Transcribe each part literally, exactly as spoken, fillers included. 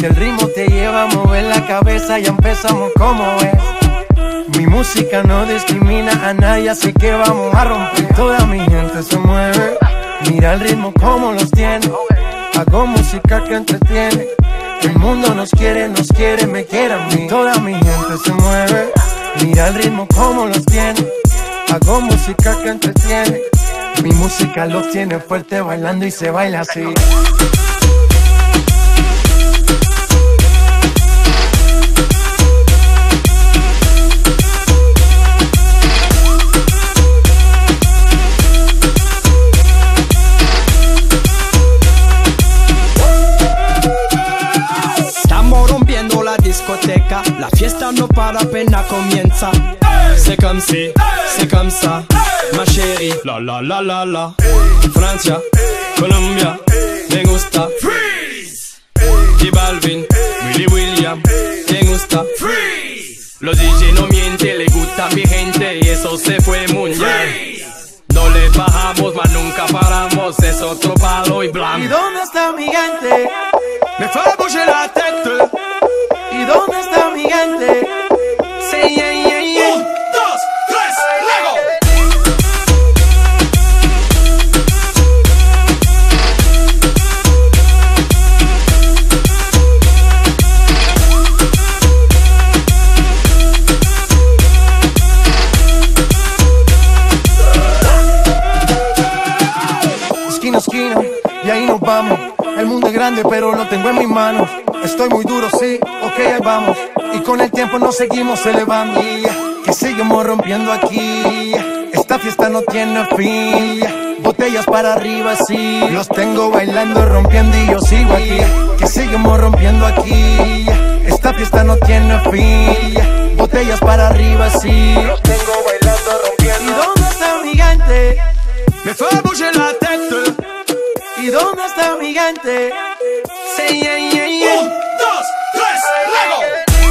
Si el ritmo te lleva a mover la cabeza, ya empezamos como es. Mi música no discrimina a nadie, así que vamos a romper. Toda mi gente se mueve, mira el ritmo como los tiene. Hago música que entretiene. El mundo nos quiere, nos quiere, me quiere a mí. Toda mi gente se mueve, mira el ritmo como los tiene. Hago música que entretiene. Mi música los tiene fuerte bailando y se baila así. Discoteca, la fiesta no para, apenas comienza. C'est comme si, c'est comme ça, ma chérie. La la la la la. Francia, Colombia, me gusta. Freeze. J Balvin, Willy William, me gusta. Freeze. Los D J no mienten, le gusta mi gente y eso se fue mundial. No le bajamos, mas nunca paramos, es otro palo y blanco. ¿Y dónde está mi gente? Me fait bouger la tête. ¿Y dónde está mi gente? Sí, yeah, yeah, yeah. Un, dos, tres, luego. Esquina, esquina, y ahí nos vamos. El mundo es grande, pero lo tengo en mis manos. Estoy muy duro, sí, ok, ahí vamos. Y con el tiempo nos seguimos elevando. Que seguimos rompiendo aquí. Esta fiesta no tiene fin. Botellas para arriba, sí. Los tengo bailando, rompiendo y yo sigo aquí. Que seguimos rompiendo aquí. Esta fiesta no tiene fin. Botellas para arriba, sí. Los tengo bailando, rompiendo. ¿Y dónde está mi gente? Me fait bouger la tête. ¿Y dónde está mi gente? Sí, yeah, yeah, yeah. Un, dos, tres, luego.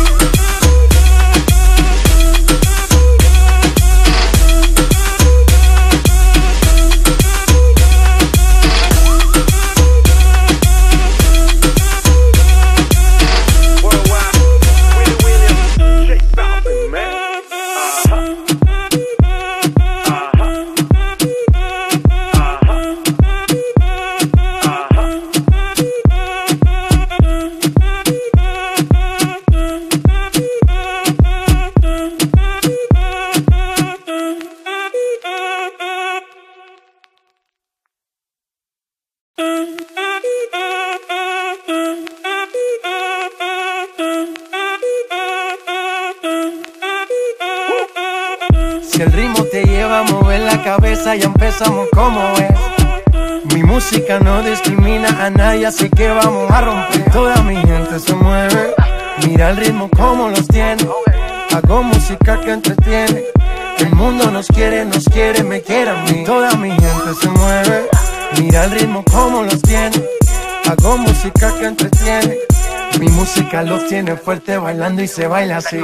Si el ritmo te lleva a mover la cabeza, ya empezamos como es. Mi música no discrimina a nadie, así que vamos a romper. Toda mi gente se mueve, mira el ritmo como los tiene. Hago música que entretiene. El mundo nos quiere, nos quiere, me quiere a mí. Toda mi gente se mueve, mira el ritmo como los tiene. Hago música que entretiene. Mi música los tiene fuerte bailando y se baila así.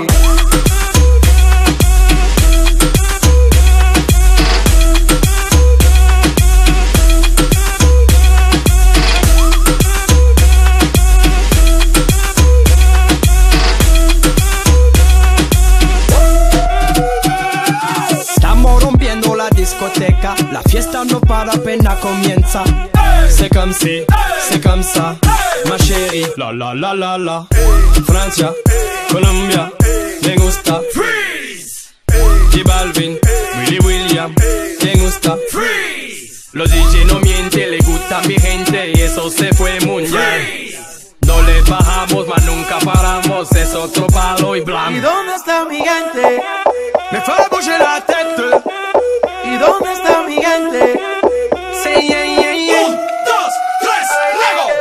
Discoteca, la fiesta no para, apenas comienza. C'est comme si, c'est comme ça, ma chérie. La la la la la. Francia, Colombia, me gusta. Freeze. J Balvin, Willy William, me gusta. Freeze. Los D J no mienten, le gusta mi gente y eso se fue mundial. No le bajamos, mas nunca paramos, es otro palo y blanco. ¿Y dónde está mi gente? Me fait bouger la tête. ¿Y dónde está mi gente? Sí, yeah, yeah, yeah. Un, dos, tres, luego.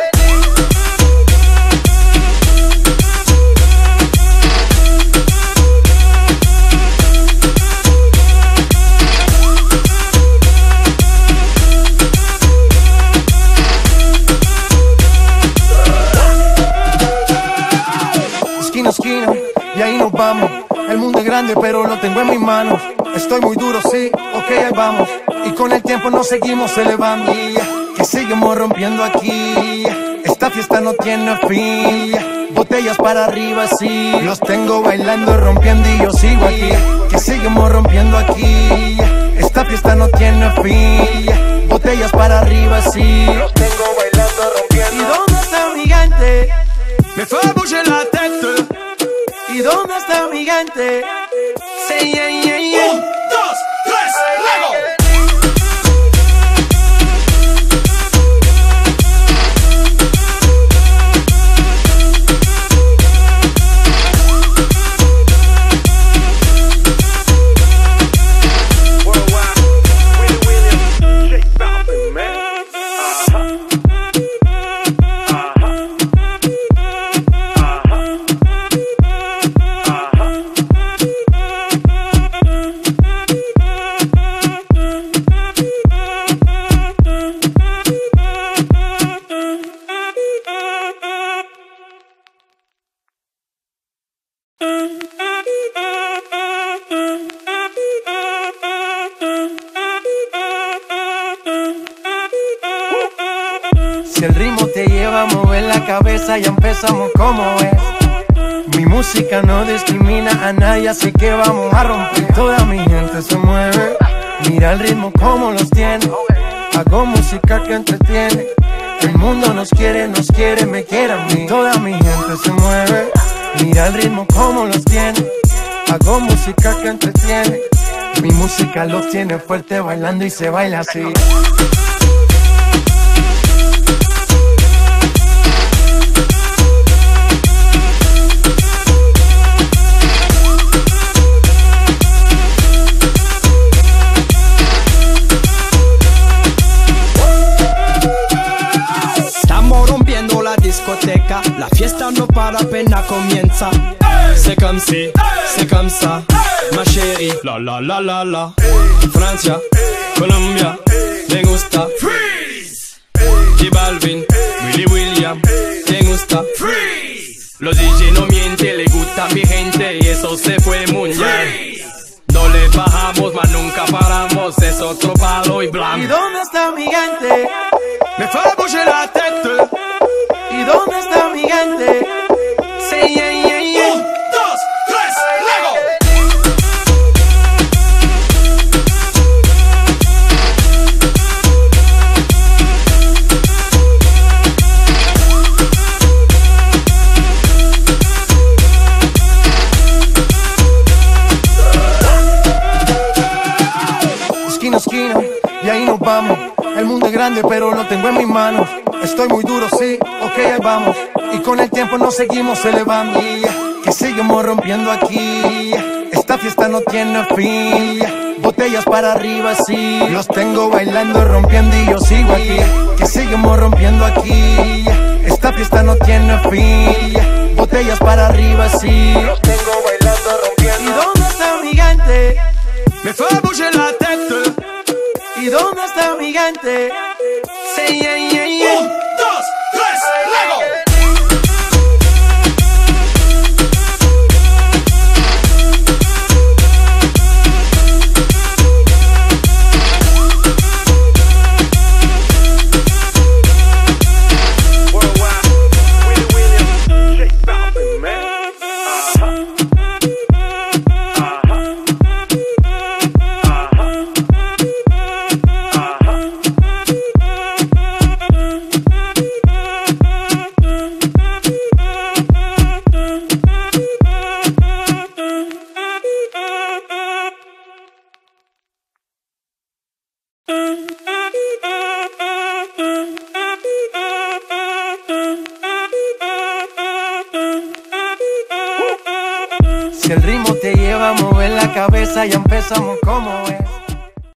Esquina, esquina, y ahí nos vamos. El mundo es grande, pero lo tengo en mis manos. Estoy muy duro, sí, ok, ahí vamos. Y con el tiempo nos seguimos elevando. Que seguimos rompiendo aquí. Esta fiesta no tiene fin. botellas para arriba, sí. Los tengo bailando, rompiendo y yo sigo aquí. Que seguimos rompiendo aquí. Esta fiesta no tiene fin. Botellas para arriba, sí. Los tengo bailando, rompiendo. ¿Y dónde está mi gigante? Me fait bouger la tête. ¿Y dónde está mi gigante? Say yeah, yeah, yeah. Un, dos, tres, luego. Si el ritmo te lleva a mover la cabeza, ya empezamos como es. Mi música no discrimina a nadie, así que vamos a romper. Toda mi gente se mueve, mira el ritmo como los tiene. Hago música que entretiene. El mundo nos quiere, nos quiere, me quiere a mí. Toda mi gente se mueve, mira el ritmo como los tiene. Hago música que entretiene. Mi música los tiene fuerte bailando y se baila así. La fiesta no para, apenas comienza. C'est comme si, c'est comme ça, ma chérie. La la la la la. Francia, Colombia, me gusta. Freeze. J Balvin, Willy William, me gusta. Freeze. Los D J no mienten, le gusta a mi gente y eso se fue mundial. No le bajamos, mas nunca paramos, es otro palo y blanco. ¿Y dónde está mi gigante? Me fait bouger la tête. ¿Y dónde está mi gigante? Say yeah, yeah, yeah. Un, dos, tres, luego. Esquina a esquina, y ahí nos vamos. El mundo es grande, pero lo tengo en mis manos. Estoy muy duro, sí, ok, ahí vamos. Y con el tiempo nos seguimos elevando. Que seguimos rompiendo aquí. Esta fiesta no tiene fin. Botellas para arriba, sí. Los tengo bailando, rompiendo y yo sigo aquí. Que seguimos rompiendo aquí. Esta fiesta no tiene fin. Botellas para arriba, sí. Los tengo bailando, rompiendo. ¿Y dónde está mi gigante? Me fait bouger la tête. ¿Y dónde está mi gigante? Say yeah, yeah, yeah. Un, dos, tres, luego. Si el ritmo te lleva a mover la cabeza, ya empezamos como es.